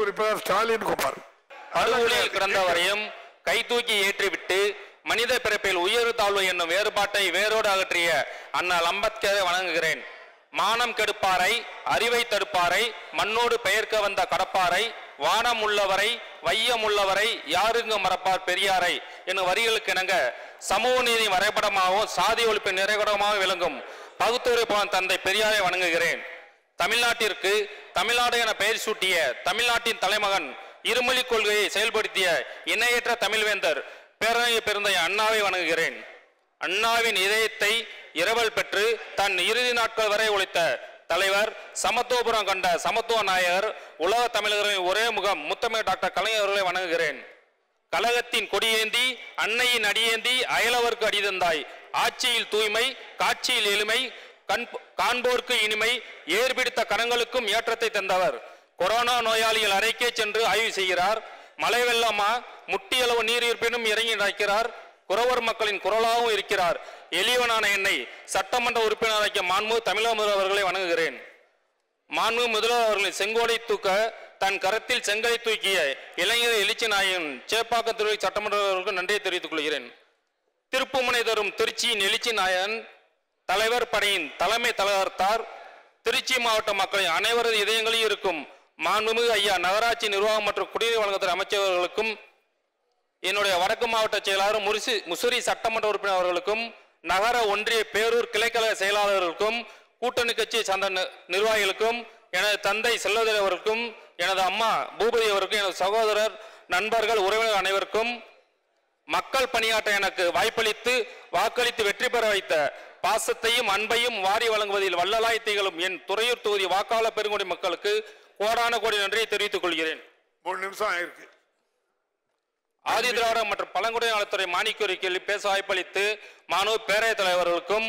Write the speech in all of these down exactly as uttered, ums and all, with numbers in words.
உறுப்பினர் ஸ்டாலின் குமார். அலுவலில் கிடந்தவரையும் கை தூக்கி ஏற்றிவிட்டு மனித பிறப்பில் உயர் தாழ்வு என்னும் வேறுபாட்டை வேரோடு அகற்றிய அண்ணல் அம்பேத்கரை வணங்குகிறேன். மானம் கெடுப்பாரை, அறிவை தடுப்பாரை, மண்ணோடு பெயர்க்க வந்த கடப்பாரை, வானம் உள்ளவரை, வையம் உள்ளவரை, யாருங்க மறப்பார் பெரியாரை என்னும் வரிகளுக்கு இணங்க சமூக நீதி வரைபடமாகவும் சாதி ஒழிப்பு நிறைகுடமாக விளங்கும் பகுத்துரைப்பான் தந்தை பெரியாரை வணங்குகிறேன். தமிழ்நாட்டிற்கு தமிழ்நாடு என பெயர் சூட்டிய தமிழ்நாட்டின் தலைமகன் இருமொழி கொள்கையை செயல்படுத்திய இணையற்ற தமிழ்வேந்தர் பேரறிஞர் பெருந்தகை அண்ணாவை வணங்குகிறேன். அண்ணாவின் இதயத்தை இரவல் பெற்று தன் இறுதி நாட்கள் வரை உழைத்த தலைவர், சமத்துவபுரம் கண்ட சமத்துவ நாயகர், உலக தமிழர்களின் ஒரே முகம் முத்தமிழ் டாக்டர் கலைஞர் அவர்களை வணங்குகிறேன். கழகத்தின் கொடியேந்தி அன்னையின் அடியேந்தி அயலவர்க்கு அடிதந்தாய், ஆட்சியில் தூய்மை காட்சியில் எளிமை காண்போர்க்கு இனிமை ஏற்பிடித்த கரங்களுக்கும் ஏற்றத்தை தந்தவர். கொரோனா நோயாளிகள் அறைக்கே சென்று ஆய்வு செய்கிறார். மழை வெள்ளமா முட்டியளவு நீர் இருப்பினும் இறங்கி நடக்கிறார். குறவர் மக்களின் குரலாகவும் இருக்கிறார். எளியவனான என்னை சட்டமன்ற உறுப்பினராக்கிய மாண்பு தமிழக முதல்வர் அவர்களை வணங்குகிறேன். மாண்பு முதல்வர் அவர்களின் செங்கோலை தூக்க தன் கரத்தில் செங்கலை தூக்கிய இளைஞர் எழுச்சி நாயகன் சேப்பாக்கம் திருவை சட்டமன்றவர்களுக்கு நன்றியை தெரிவித்துக் கொள்கிறேன். திருப்புமுனை தரும் திருச்சியின் எழுச்சி நாயகன் தலைவர் படையின் தலைமை தலகர்த்தார் திருச்சி மாவட்ட மக்களின் அனைவரது இதயங்களில் இருக்கும் மாண்புமிகு ஐயா நகராட்சி நிர்வாகம் மற்றும் குடிநீர் வழங்கத்துறை அமைச்சர்களுக்கும் என்னுடைய வடக்கு மாவட்ட செயலாளர் முரிசி முசிறி சட்டமன்ற உறுப்பினர் அவர்களுக்கும் நகர ஒன்றிய பேரூர் கிளைக்கழக செயலாளர்களுக்கும் கூட்டணி கட்சியை சார்ந்த நிர்வாகிகளுக்கும் எனது தந்தை செல்வதேவ் அவருக்கும் எனது அம்மா பூபதி அவருக்கும் எனது சகோதரர் நண்பர்கள் உறவினர் அனைவருக்கும் மக்கள் பணியாற்ற எனக்கு வாய்ப்பளித்து வாக்களித்து வெற்றி பெற வைத்த பாசத்தையும் அன்பையும் வாரி வழங்குவதில் வள்ளலாய் திகழும் என் துறையூர் தொகுதி வாக்காளர் பெருங்குடி மக்களுக்கு கோடான கோடி நன்றியை தெரிவித்துக் கொள்கிறேன். மூணு நிமிஷம் ஆயிருக்கு. ஆதி திராவிட மற்றும் பழங்குடி நலத்துறை மானியக்கோரிக்கையில் பேச வாய்ப்பளித்து மாண்பு பேரவைத் தலைவர்களுக்கும்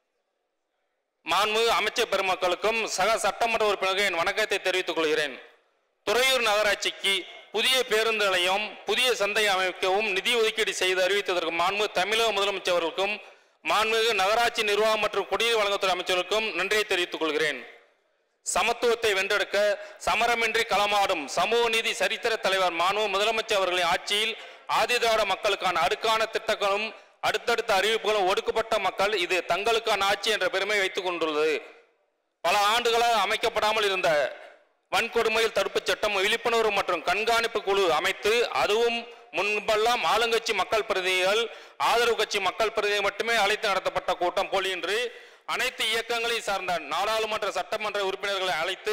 மாண்பு அமைச்சர் பெருமக்களுக்கும் சக சட்டமன்ற உறுப்பினர்கள் என் வணக்கத்தை தெரிவித்துக் கொள்கிறேன். துறையூர் நகராட்சிக்கு புதிய பேருந்து நிலையம் புதிய சந்தை அமைக்கவும் நிதி ஒதுக்கீடு செய்து அறிவித்ததற்கு மாண்பு தமிழக முதலமைச்சர்களுக்கும் மாண்புமிகு நகராட்சி நிர்வாகம் மற்றும் குடிநீர் வழங்கத்துறை அமைச்சர்களுக்கும் நன்றியை தெரிவித்துக் கொள்கிறேன். சமத்துவத்தை வென்றெடுக்க சமரமின்றி களமாடும் சமூக நீதி சரித்திர தலைவர் மாண்பு முதலமைச்சர் அவர்களின் ஆட்சியில் ஆதி திராவிட மக்களுக்கான அடுக்கான திட்டங்களும் அடுத்தடுத்த அறிவிப்புகளும் ஒடுக்கப்பட்ட மக்கள் இது தங்களுக்கான ஆட்சி என்ற பெருமை வைத்துக் கொண்டுள்ளது. பல ஆண்டுகளாக அமைக்கப்படாமல் இருந்த வன்கொடுமையில் தடுப்பு சட்டம் விழிப்புணர்வு மற்றும் கண்காணிப்பு குழு அமைத்து அதுவும் முன்பெல்லாம் ஆளுங்கட்சி மக்கள் பிரதிநிதிகள் ஆதரவு கட்சி மக்கள் பிரதிநிதிகள் மட்டுமே அழைத்து நடத்தப்பட்ட கூட்டம் போலின்றி அனைத்து இயக்கங்களையும் சார்ந்த நாடாளுமன்ற சட்டமன்ற உறுப்பினர்களை அழைத்து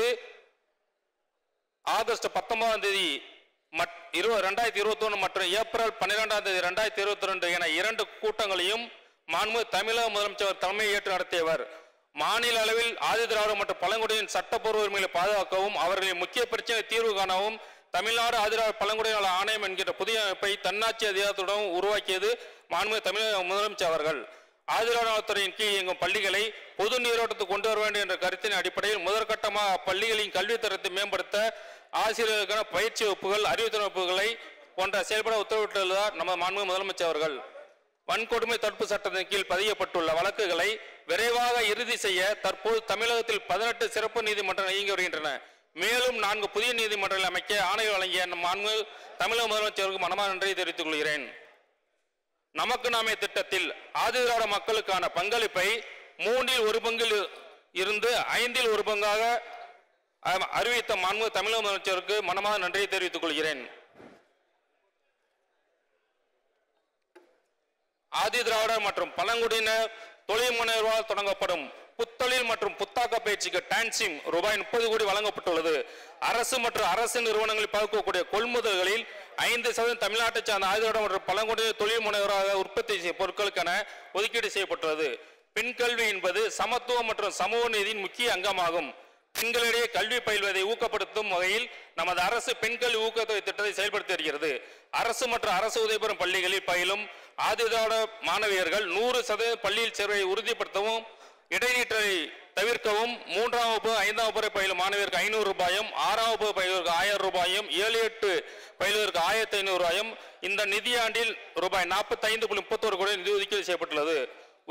ஆகஸ்ட் பத்தொன்பதாம் தேதி இரண்டாயிரத்தி இருபத்தி ஒன்று மற்றும் ஏப்ரல் பன்னிரெண்டாம் தேதி இரண்டாயிரத்தி இருபத்தி ரெண்டு என இரண்டு கூட்டங்களையும் மாண்பு தமிழக முதலமைச்சர் தலைமையை ஏற்று நடத்தியவர். மாநில அளவில் ஆதி திராவிட மற்றும் பழங்குடியின் சட்டப்பூர்வ உரிமைகளை பாதுகாக்கவும் அவர்களின் முக்கிய பிரச்சனை தீர்வு காணவும் தமிழ்நாடு ஆதிராவிட பழங்குடியின ஆணையம் என்கின்ற புதிய அமைப்பை தன்னாட்சி அதிகாரத்துடன் உருவாக்கியது மாண்பு தமிழக முதலமைச்சர் அவர்கள். ஆதிராவிட நலத்துறையின் கீழ் இயங்கும் பள்ளிகளை பொது நீரோட்டத்துக்கு கொண்டு வர வேண்டும் என்ற கருத்தின் அடிப்படையில் முதற்கட்டமாக அப்பள்ளிகளின் கல்வி தரத்தை மேம்படுத்த ஆசிரியர்களுக்கான பயிற்சி வகுப்புகள் அறிவுத்திறன் வகுப்புகளை போன்ற செயல்பட உத்தரவிட்டுள்ளார் நமது மாண்பு முதலமைச்சர் அவர்கள். வன்கொடுமை தடுப்பு சட்டத்தின் கீழ் பதியப்பட்டுள்ள வழக்குகளை விரைவாக இறுதி செய்ய தற்போது தமிழகத்தில் பதினெட்டு சிறப்பு நீதிமன்றங்கள் இயங்கி வருகின்றன. மேலும் நான்கு புதிய நீதிமன்றங்கள் அமைக்க ஆணை வழங்கிய மாண்பு தமிழக முதலமைச்சருக்கு மனமார்ந்த நன்றியை தெரிவித்துக் கொள்கிறேன். நமக்கு நாமே திட்டத்தில் ஆதி திராவிட மக்களுக்கான பங்களிப்பை மூன்றில் ஒரு பங்கில் இருந்து ஐந்தில் ஒரு பங்காக அறிவித்த மாண்பு தமிழக முதலமைச்சருக்கு மனமார்ந்த நன்றியை தெரிவித்துக் கொள்கிறேன். ஆதி திராவிடர் மற்றும் பழங்குடியினர் தொழில் முனைவோரால் தொடங்கப்படும் புத்தொழில் மற்றும் புத்தாக்க பயிற்சிக்கு டான்சிம் ரூபாய் முப்பது கோடி வழங்கப்பட்டுள்ளது. அரசு மற்றும் அரசு நிறுவனங்களில் பார்க்கக்கூடிய கொள்முதல்களில் ஐந்து சதவீதம் தமிழ்நாட்டை சார்ந்த ஆதி திராவிட மற்றும் பழங்குடியினர் தொழில் முனைவோராக உற்பத்தி செய்ய பொருட்களுக்கான ஒதுக்கீடு செய்யப்பட்டுள்ளது. பெண் கல்வி என்பது சமத்துவம் மற்றும் சமூக நீதியின் முக்கிய அங்கமாகும். பெண்களிடையே கல்வி பயில்வதை ஊக்கப்படுத்தும் வகையில் நமது அரசு பெண் கல்வி ஊக்கத்தொகை திட்டத்தை செயல்படுத்தி வருகிறது. அரசு மற்றும் அரசு உதவி பெறும் பள்ளிகளில் பயிலும் ஆதி திராவிட மாணவியர்கள் நூறு சதவீத பள்ளியில் சேர்வை உறுதிப்படுத்தவும் இடைநீற்றலை தவிர்க்கவும் மூன்றாம் வகுப்பு ஐந்தாம் வகுப்பு பயிலும் மாணவியருக்கு ஐநூறு ரூபாயும் ஆறாம் வகுப்பு பயிலுக்கு ஆயிரம் ரூபாயும் ஏழு எட்டு பயிலுவதற்கு ஆயிரத்தி ஐநூறு ரூபாயும் இந்த நிதியாண்டில் ரூபாய் நாற்பத்தி ஐந்து புள்ளி முப்பத்தோரு கோடி நிதி ஒதுக்கீடு செய்யப்பட்டுள்ளது.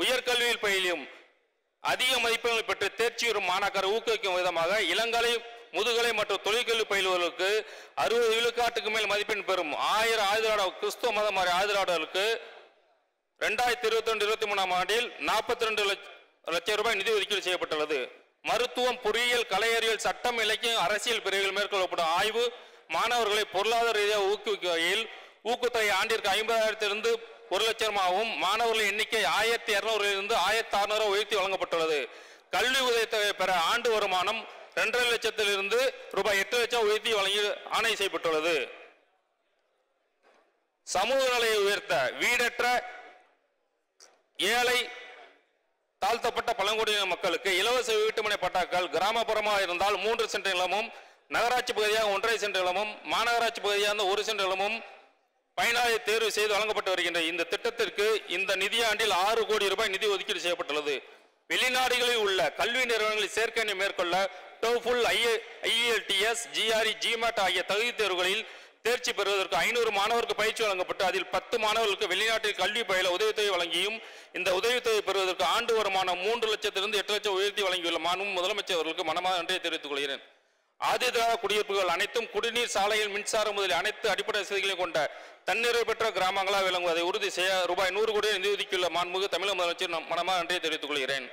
உயர்கல்வியில் பயிலும் அதிக மதிப்பெண்கள் பெற்று தேர்ச்சி பெறும் மாணாக்கரை ஊக்குவிக்கும் விதமாக இளங்கலை முதுகலை மற்றும் தொழிற்கல்வி பயிலுவர்களுக்கு அறுபது விழுக்காட்டுக்கு மேல் மதிப்பெண் பெறும் ஆயிரம் ஆயுதலாட கிறிஸ்துவ மதம் ஆயுதலாடர்களுக்கு இரண்டாயிரத்தி இருபத்தி ரெண்டு இருபத்தி மூணாம் ஆண்டில் நாற்பத்தி ரெண்டு லட்சம் ரூபாய் நிதி ஒதுக்கீடு செய்யப்பட்டுள்ளது. மருத்துவம், பொறியியல், கலையறிவியல், சட்டம், இலக்கியம், அரசியல் பிரிவுகள் மேற்கொள்ளப்படும் ஆய்வு மாணவர்களை பொருளாதார ரீதியாக ஊக்குவிக்கும் வகையில் ஊக்கத்தொகை ஆண்டிற்கு ஐம்பதாயிரத்திலிருந்து ஒரு லட்சமாகவும் மாணவர்களின் எண்ணிக்கை ஆயிரத்தி இருநூறிலிருந்து ஆயிரத்தி அறுநூறு உயர்த்தி வழங்கப்பட்டுள்ளது. கல்வி உதவித்தொகை பெற ஆண்டு வருமானம் இரண்டரை லட்சத்திலிருந்து ரூபாய் எட்டு லட்சம் உயர்த்தி வழங்கி ஆணை செய்யப்பட்டுள்ளது. சமூக நிலையை உயர்த்த வீடற்ற ஏழை தாழ்த்தப்பட்ட பழங்குடியின மக்களுக்கு இலவச வீட்டுமனை பட்டாக்கள் கிராமப்புறமாக இருந்தால் மூன்று சென்ட் நிலமும், நகராட்சி பகுதியாக ஒன்றரை சென்ட் நிலமும், மாநகராட்சி பகுதியாக ஒரு சென்ட் நிலமும் பயனாளி தேர்வு செய்து வழங்கப்பட்டு வருகின்றது. இந்த திட்டத்திற்கு இந்த நிதியாண்டில் ஆறு கோடி ரூபாய் நிதி ஒதுக்கீடு செய்யப்பட்டுள்ளது. வெளிநாடுகளில் உள்ள கல்வி நிறுவனங்களில் சேர்க்கை மேற்கொள்ள டோஃபுல், ஐஇஎல்டிஎஸ், ஜிஆர்இ, ஜிமேட் ஆகிய தகுதி தேர்வுகளில் தேர்ச்சி பெறுவதற்கு ஐநூறு மாணவருக்கு பயிற்சி வழங்கப்பட்டு அதில் பத்து மாணவர்களுக்கு வெளிநாட்டில் கல்வி பயில உதவித்தொகை வழங்கியும் இந்த உதவித்தொகை பெறுவதற்கு ஆண்டு வருமானம் மூன்று லட்சத்திலிருந்து எட்டு லட்சம் உயர்த்தி வழங்கியுள்ள மாண்பு முதலமைச்சர் அவர்களுக்கு மனமாக நன்றியை தெரிவித்துக் கொள்கிறேன். ஆதிதிராவிட குடியிருப்புகள் அனைத்தும் குடிநீர், சாலையில் மின்சாரம் முதலில் அனைத்து அடிப்படை வசதிகளையும் கொண்ட தன்னிறைவு பெற்ற கிராமங்களாக விளங்குவதை உறுதி செய்ய ரூபாய் நூறு கோடி நிதி ஒதுக்கியுள்ள மாண்புமிகு தமிழக முதலமைச்சர் மனமாக நன்றியை தெரிவித்துக் கொள்கிறேன்.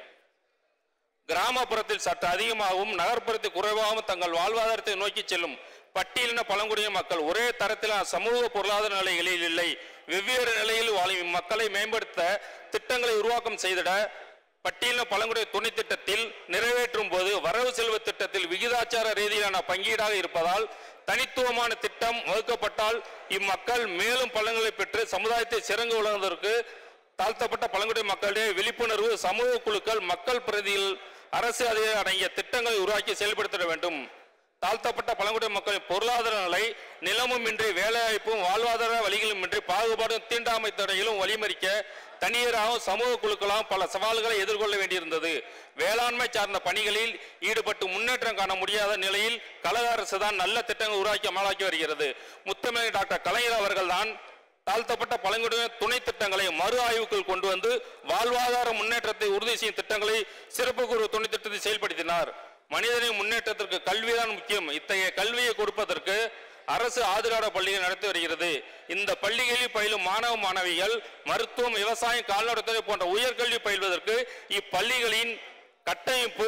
கிராமப்புறத்தில் சற்று அதிகமாகவும் நகர்ப்புறத்தில் குறைவாகவும் தங்கள் வாழ்வாதாரத்தை நோக்கி செல்லும் பட்டியலின பழங்குடியின மக்கள் ஒரே தரத்திலான சமூக பொருளாதார நிலைகளில் இல்லை. வெவ்வேறு நிலையில் வாழும் இம்மக்களை மேம்படுத்த திட்டங்களை உருவாக்கம் செய்திட பட்டியலின பழங்குடியின துணை திட்டத்தில் நிறைவேற்றும் போது வரவு செலவு திட்டத்தில் விகிதாச்சார ரீதியிலான பங்கீடாக இருப்பதால் தனித்துவமான திட்டம் வகுக்கப்பட்டால் இம்மக்கள் மேலும் பலன்களை பெற்று சமுதாயத்தை சிறங்கு வழங்குவதற்கு தாழ்த்தப்பட்ட பழங்குடியின மக்களிடையே விழிப்புணர்வு, சமூக குழுக்கள், மக்கள் பிரதிகள், அரசு அதிகாரி அடங்கிய திட்டங்களை உருவாக்கி செயல்படுத்த வேண்டும். தாழ்த்தப்பட்ட பழங்குடியின மக்களின் பொருளாதார நிலை நிலமும் இன்றி வேலைவாய்ப்பும் வாழ்வாதார வழிகளும் இன்றி பாகுபாடும் தீண்டாமை தடையிலும் வழிமறிக்க தனியராகவும் சமூக குழுக்களாகவும் பல சவால்களை எதிர்கொள்ள வேண்டியிருந்தது. வேளாண்மை சார்ந்த பணிகளில் ஈடுபட்டு முன்னேற்றம் காண முடியாத நிலையில் கழக அரசு தான் நல்ல திட்டங்கள் உருவாக்கி அமலாக்கி வருகிறது. முத்தமிழ் டாக்டர் கலைஞர் அவர்கள் தான் தாழ்த்தப்பட்ட பழங்குடியின துணை திட்டங்களை மறு ஆய்வுக்குள் கொண்டு வந்து வாழ்வாதார முன்னேற்றத்தை உறுதி செய்யும் திட்டங்களை சிறப்பு குறு துணை திட்டத்தை செயல்படுத்தினார். மனிதனின் முன்னேற்றத்திற்கு கல்விதான் முக்கியம். இத்தகைய கல்வியை கொடுப்பதற்கு அரசு ஆதிராட பள்ளிகள் நடத்தி வருகிறது. இந்த பள்ளிகளில் பயிலும் மாணவ மாணவிகள் மருத்துவம், விவசாயம், கால்நடைத்துறை போன்ற உயர்கல்வி பயில்வதற்கு இப்பள்ளிகளின் கட்டமைப்பு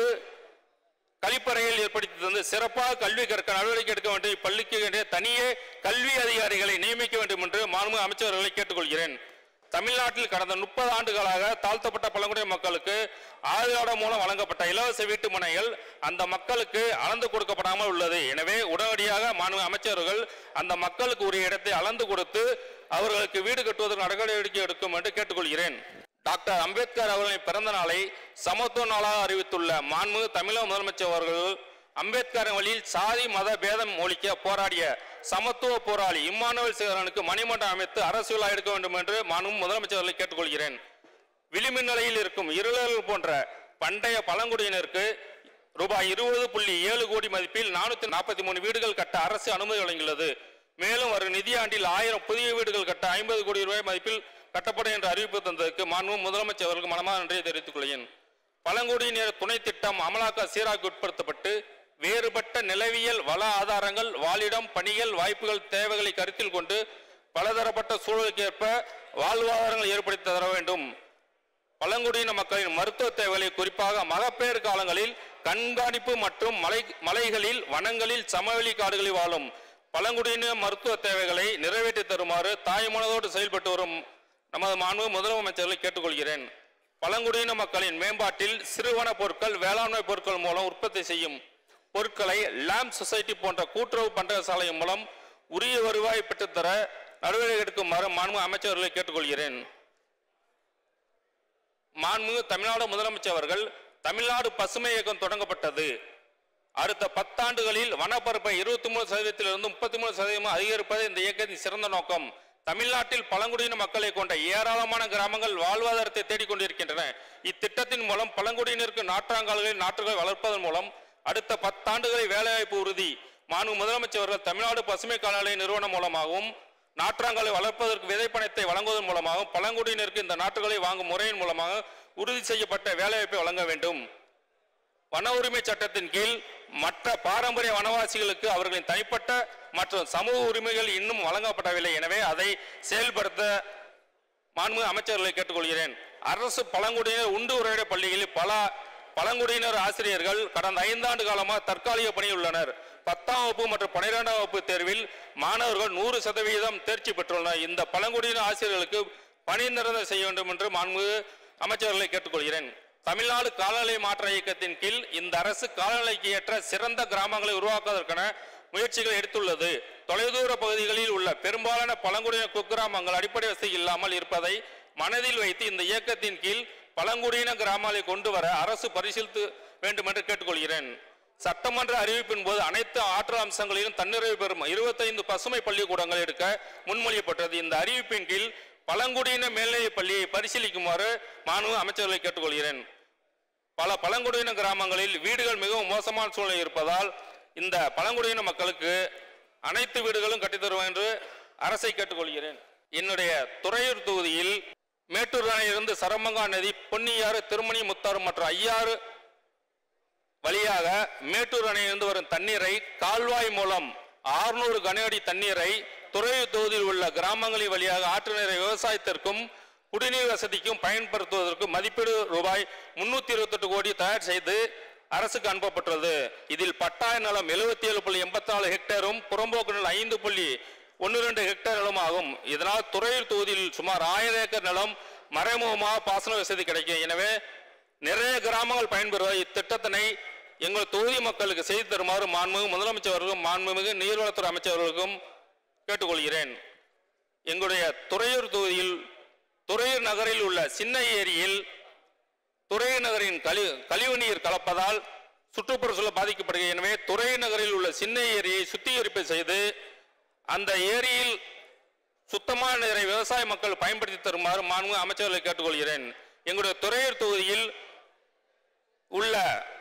கழிப்பறையில் ஏற்படுத்தி தந்து சிறப்பாக கல்வி கற்க நடவடிக்கை எடுக்க வேண்டும். இப்பள்ளிக்கு தனியே கல்வி அதிகாரிகளை நியமிக்க வேண்டும் என்று மாண்புமிகு அமைச்சர்களை கேட்டுக்கொள்கிறேன். தமிழ்நாட்டில் கடந்த முப்பது ஆண்டுகளாக தாழ்த்தப்பட்ட பழங்குடியின மக்களுக்கு ஆதிராட மூலம் வழங்கப்பட்ட இலவச வீட்டு மனைகள் அந்த மக்களுக்கு அளந்து கொடுக்கப்படாமல் உள்ளது. எனவே உடனடியாக மாண்புமிகு அமைச்சர்கள் அந்த மக்களுக்கு உரிய இடத்தை அளந்து கொடுத்து அவர்களுக்கு வீடு கட்டுவதற்கு நடவடிக்கை எடுக்கும் என்று கேட்டுக்கொள்கிறேன். டாக்டர் அம்பேத்கர் அவர்களின் பிறந்த நாளை சமத்துவ நாளாக அறிவித்துள்ள மாண்புமிகு தமிழக முதலமைச்சர் அவர்கள் அம்பேத்கரின் வழியில் சாதி மத பேதம் ஒழிக்க போராடிய சமத்துவ போராளி இம்மானுவேல் சேகரனுக்கு மணிமண்டபம் அமைத்து அரசு விழா எடுக்க வேண்டும் என்று மாண்புமிகு முதலமைச்சர்களை கேட்டுக்கொள்கிறேன். விளிம்பு நிலையில் இருக்கும் இருளர்கள் போன்ற பண்டைய பழங்குடியினருக்கு ரூபாய் இருபது புள்ளி ஏழு கோடி மதிப்பில் நானூத்தி நாற்பத்தி மூணு வீடுகள் கட்ட அரசு அனுமதி வழங்கியுள்ளது. மேலும் வரும் நிதியாண்டில் ஆயிரம் புதிய வீடுகள் கட்ட ஐம்பது கோடி ரூபாய் மதிப்பில் கட்டப்படும் என்று அறிவிப்பு தந்ததற்கு மாண்புமிகு முதலமைச்சர் அவர்களுக்கு மனமாக நன்றியை தெரிவித்துக் கொள்கிறேன். பழங்குடியினர் துணை திட்டம் அமலாக்க சீராக உட்படுத்தப்பட்டு வேறுபட்ட நிலவியல் வள ஆதாரங்கள், வாழிடம், பணிகள், வாய்ப்புகள், தேவைகளை கருத்தில் கொண்டு பலதரப்பட்ட சூழலுக்கு ஏற்ப வாழ்வாதாரங்கள் ஏற்படுத்தி தர வேண்டும். பழங்குடியின மக்களின் மருத்துவ தேவைகளை குறிப்பாக மகப்பேறு காலங்களில் கண்காணிப்பு மற்றும் மலை மலைகளில் வனங்களில் சமவெளி காடுகளில் வாழும் பழங்குடியின மருத்துவ தேவைகளை நிறைவேற்றி தருமாறு தாய்மனதோடு செயல்பட்டு வரும் நமது மாண்பு முதலமைச்சர்களை கேட்டுக்கொள்கிறேன். பழங்குடியின மக்களின் மேம்பாட்டில் சிறுவன பொருட்கள், வேளாண்மை பொருட்கள் மூலம் உற்பத்தி செய்யும் பொருட்களை லேம்ப் சொசைட்டி போன்ற கூட்டுறவு பண்டகசாலை மூலம் உரிய வருவாய் பெற்றுத்தர நடவடிக்கை எடுக்குமாறு மாண்புமிகு அமைச்சர்களை கேட்டுக்கொள்கிறேன். மாண்புமிகு தமிழ்நாடு முதலமைச்சர் அவர்கள் தமிழ்நாடு பசுமை இயக்கம் தொடங்கப்பட்டது. அடுத்த பத்தாண்டுகளில் வனப்பரப்பை இருபத்தி மூணு சதவீதத்திலிருந்து முப்பத்தி மூணு சதவீதம் அதிகரிப்பது இந்த இயக்கத்தின் சிறந்த நோக்கம். தமிழ்நாட்டில் பழங்குடியின மக்களை கொண்ட ஏராளமான கிராமங்கள் வாழ்வாதாரத்தை தேடிக்கொண்டிருக்கின்றன. இத்திட்டத்தின் மூலம் பழங்குடியினருக்கு நாற்றாங்கால்களில் நாற்றுகளை வளர்ப்பதன் மூலம் அடுத்த பத்தாண்டுகளில் வேலைவாய்ப்பு உறுதி. மாண்புமிகு முதலமைச்சர்கள் தமிழ்நாடு பசுமை கால்நடை நிறுவனம் மூலமாகவும் நாற்றாங்காலை வளர்ப்பதற்கு விதைப்பணத்தை வழங்குவதன் மூலமாகவும் பழங்குடியினருக்கு இந்த நாற்றுகளை வாங்கும் முறையின் மூலமாக உறுதி செய்யப்பட்ட வேலைவாய்ப்பை வழங்க வேண்டும். வன உரிமை சட்டத்தின் கீழ் மற்ற பாரம்பரிய வனவாசிகளுக்கு அவர்களின் தனிப்பட்ட மற்றும் சமூக உரிமைகள் இன்னும் வழங்கப்படவில்லை. எனவே அதை செயல்படுத்த மாண்புமிகு அமைச்சர்களை கேட்டுக்கொள்கிறேன். அரசு பழங்குடியினர் உண்டு உரையாட பள்ளிகளில் பல பழங்குடியினர் ஆசிரியர்கள் கடந்த ஐந்தாண்டு காலமாக தற்காலிக பணியில் உள்ளனர். பத்தாம் வகுப்பு மற்றும் பனிரெண்டாம் வகுப்பு தேர்வில் மாணவர்கள் நூறு சதவீதம் தேர்ச்சி பெற்றுள்ளனர். இந்த பழங்குடியின ஆசிரியர்களுக்கு பணி நிரந்தரம் செய்ய வேண்டும் என்று மாண்புமிகு அமைச்சர்களை கேட்டுக்கொள்கிறேன். தமிழ்நாடு காலநிலை மாற்ற இயக்கத்தின் கீழ் இந்த அரசு காலநிலைக்கு ஏற்ற சிறந்த கிராமங்களை உருவாக்குவதற்கான முயற்சிகள் எடுத்துள்ளது. தொலைதூர பகுதிகளில் உள்ள பெரும்பாலான பழங்குடியின குக்கிராமங்கள் அடிப்படை வசதி இல்லாமல் இருப்பதை மனதில் வைத்து இந்த இயக்கத்தின் கீழ் பழங்குடியின கிராமங்களை கொண்டு வர அரசு பரிசீலித்து வேண்டும் என்று கேட்டுக்கொள்கிறேன். சட்டமன்ற அறிவிப்பின் போது அனைத்து ஆற்றல் அம்சங்களிலும் தன்னிறைவு பெறும் இருபத்தைந்து பசுமை பள்ளிக்கூடங்கள் எடுக்க முன்மொழியப்பட்டது. இந்த அறிவிப்பின் கீழ் பழங்குடியின மேல்நிலை பள்ளியை பரிசீலிக்குமாறு மாண்புமிகு அமைச்சர்களை கேட்டுக்கொள்கிறேன். பல பழங்குடியின கிராமங்களில் வீடுகள் மிகவும் மோசமான சூழ்நிலை இருப்பதால் இந்த பழங்குடியின மக்களுக்கு அனைத்து வீடுகளும் கட்டித்தருவோம் என்று அரசை கேட்டுக்கொள்கிறேன். என்னுடைய துறையூர் தொகுதியில் மேட்டூர் அணையிலிருந்து சரமங்கா நதி, பொன்னியாறு, திருமணி, முத்தாறு மற்றும் ஐயாறு வழியாக மேட்டூர் அணையிலிருந்து வரும் தண்ணீரை கால்வாய் மூலம் ஆறுநூறு கன அடி தண்ணீரை துறையூர் தொகுதியில் உள்ள கிராமங்களின் வழியாக ஆற்று நீரை விவசாயத்திற்கும் குடிநீர் வசதிக்கும் பயன்படுத்துவதற்கு மதிப்பீடு ரூபாய் முன்னூத்தி இருபத்தி எட்டு கோடி தயார் செய்து அரசுக்கு அனுப்பப்பட்டுள்ளது. இதில் பட்டாய நிலம் எழுபத்தி ஏழு புள்ளி எண்பத்தி நாலு ஹெக்டேரும் புறம்போக்கு நிலம் ஐந்து புள்ளி ஒன்னு ரெண்டு ஹெக்டேர் நிலம் ஆகும். இதனால் துறையூர் தொகுதியில் சுமார் ஆயிரம் ஏக்கர் நிலம் மறைமுகமாக பாசன வசதி கிடைக்கும். எனவே நிறைய கிராமங்கள் பயன்பெறுவ இத்திட்டத்தினை எங்கள் தொகுதி மக்களுக்கு செய்து தருமாறு மாண்புமிகு முதலமைச்சர் அவர்களுக்கும் மாண்புமிகு நீர்வளத்துறை அமைச்சர்களுக்கும் கேட்டுக்கொள்கிறேன். எங்களுடைய துறையூர் தொகுதியில் துறையூர் நகரில் உள்ள சின்ன ஏரியில் துறையூர் நகரின் கழி கழிவு நீர் கலப்பதால் சுற்றுப்புற சூழல் பாதிக்கப்படுகிறது. எனவே துறையூர் நகரில் உள்ள சின்ன ஏரியை சுத்திகரிப்பு செய்து அந்த ஏரியில் சுத்தமான நீரை விவசாய மக்கள் பயன்படுத்தி தருமாறு மாண்புமிகு அமைச்சர்களை கேட்டுக்கொள்கிறேன். எங்களுடைய துறையூர் தொகுதியில் உள்ள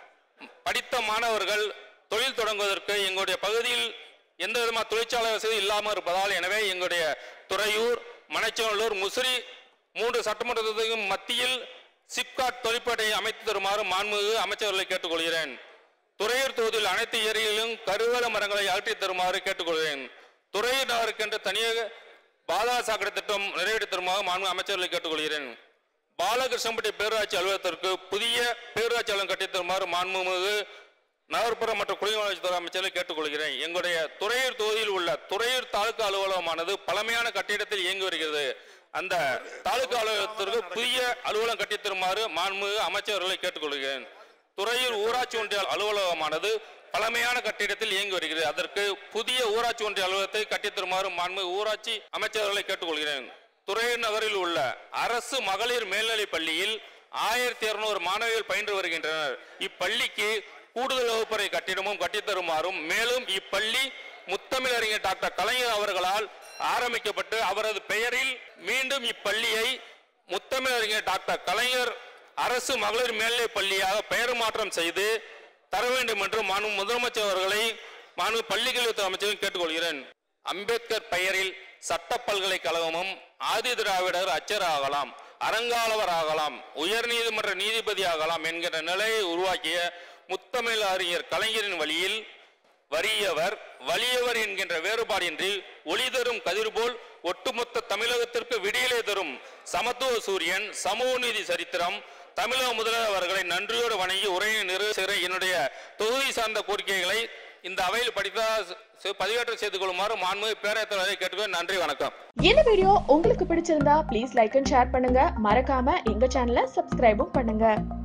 படித்த மாணவர்கள் தொழில் தொடங்குவதற்கு எங்களுடைய பகுதியில் எந்த விதமான தொழிற்சாலை வசதி இல்லாமல் இருப்பதால் எனவே எங்களுடைய துறையூர், மணச்சநல்லூர், முசிறி மூன்று சட்டமன்றத்துக்கும் மத்தியில் சிப்காட் தொழிற்பேட்டையை அமைத்து தருமாறு மாண்புமிகு அமைச்சர்களை கேட்டுக்கொள்கிறேன். துறையூர் தொகுதியில் அனைத்து ஏரிகளிலும் கருவேல மரங்களை அகற்றி தருமாறு கேட்டுக்கொள்கிறேன். துறையூர் நகருக்கென்று தனியாக பாதாள சாக்கடை திட்டம் நிறைவேற்றி தருமாறு மாண்புமிகு அமைச்சர்களை கேட்டுக்கொள்கிறேன். பாலகிருஷ்ணம்பட்டி பேரூராட்சி அலுவலகத்திற்கு புதிய பேரூராட்சி அலுவலகம் கட்டித் தருமாறு மாண்புமிகு நகர்ப்புற மற்றும் குடிநீர் வளர்ச்சித்துறை அமைச்சர்களை கேட்டுக்கொள்கிறேன். எங்களுடைய துறையூர் தொகுதியில் உள்ள துறையூர் தாலுகா அலுவலகமானது பழமையான கட்டிடத்தில் இயங்கி வருகிறது. அந்த தாலுகா அலுவலகத்திற்கு புதிய அலுவலகம் கட்டித் தருமாறு மாண்புமிகு அமைச்சர்களை கேட்டுக்கொள்கிறேன். துறையூர் ஊராட்சி ஒன்றிய அலுவலகமானது பழமையான கட்டிடத்தில் இயங்கி வருகிறது. அதற்கு புதிய ஊராட்சி ஒன்றிய அலுவலகத்தை கட்டித் தருமாறு மாண்புமிகு ஊராட்சி அமைச்சர்களை கேட்டுக்கொள்கிறேன். துறையூர் நகரில் உள்ள அரசு மகளிர் மேல்நிலை பள்ளியில் ஆயிரத்தி இருநூறு மாணவிகள் பயின்று வருகின்றனர். இப்பள்ளிக்கு கூடுதல் வகுப்பறை கட்டிடமும் கட்டித்தருமாறும் மேலும் இப்பள்ளி முத்தமிழறிஞர் டாக்டர் கலைஞர் அவர்களால் ஆரம்பிக்கப்பட்டு அவரது பெயரில் மீண்டும் இப்பள்ளியை முத்தமிழறிஞர் டாக்டர் கலைஞர் அரசு மகளிர் மேல்நிலை பள்ளியாக பெயர் மாற்றம் செய்து தர வேண்டும் என்று மாண்பு முதலமைச்சர் அவர்களை மாண்பு பள்ளிக்கல்வித்துறை அமைச்சரும் கேட்டுக்கொள்கிறேன். அம்பேத்கர் பெயரில் சட்ட பல்கலைக்கழகமும் ஆதி திராவிடர் அச்சர் ஆகலாம், அறங்காளவர் ஆகலாம், உயர் நீதிமன்ற நீதிபதி ஆகலாம் என்கிற நிலையை உருவாக்கிய முத்தமிழ் அறிஞர் கலைஞரின் வழியில் வறியவர் வலியவர் என்கின்ற வேறுபாடின்றி ஒளி தரும் கதிர் போல் ஒட்டுமொத்த தமிழகத்திற்கு விடியலை தரும் சமத்துவ சூரியன் சமூக நீதி சரித்திரம் தமிழக முதல்வர் அவர்களை நன்றியோடு வணங்கி உரையை நிறைவேற்ற என்னுடைய தொகுதி சார்ந்த கோரிக்கைகளை இந்த அவையில் படித்தா பதிவேற்றம் செய்து கொள்ளுமாறு மாண்புமிகு பேரவைத் தலைவரை கேட்டுக்கொண்டு நன்றி, வணக்கம். இந்த வீடியோ உங்களுக்கு பிடிச்சிருந்தா ப்ளீஸ் லைக் அண்ட் ஷேர் பண்ணுங்க. மறக்காம எங்க சேனலை சப்ஸ்கிரைபும் பண்ணுங்க.